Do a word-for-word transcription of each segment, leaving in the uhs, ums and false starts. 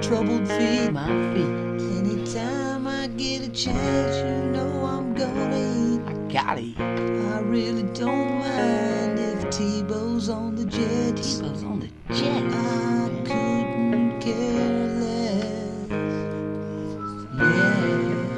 troubled feet, my feet. Anytime I get a chance, you know I'm gonna eat. I gotta eat. I really don't mind if Tebow's on the Jets. Tebow's on the Jets. I couldn't care less. Yeah.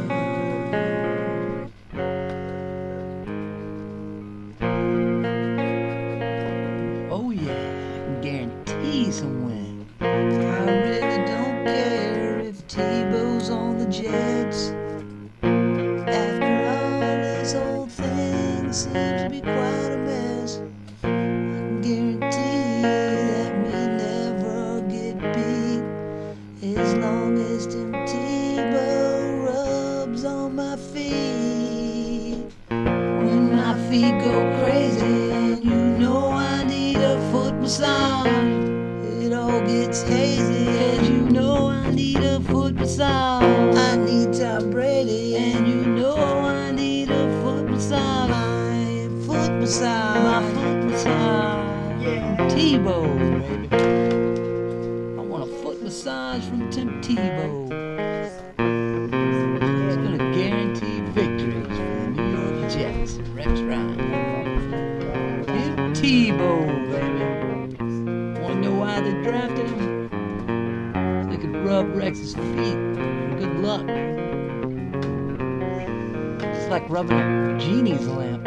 Oh yeah, I can guarantee some win. I really don't care if Tebow's on the Jets. After all, this whole thing seems to be quite a mess. I can guarantee that we never get beat as long as Tim Tebow rubs on my feet. When my feet go crazy and you know I need a foot massage, it all gets hazy and you know I need a foot massage. I need Tom Brady and you know I need a foot massage. My foot massage. My foot massage. Yeah. From Tebow, baby. I want a foot massage from Tim Tebow. It's gonna guarantee victories for the New York Jets. Rex Ryan. Tim Tebow, baby. Wanna know why they drafted him? So they could rub Rex's feet for good luck. It's like rubbing a genie's lamp.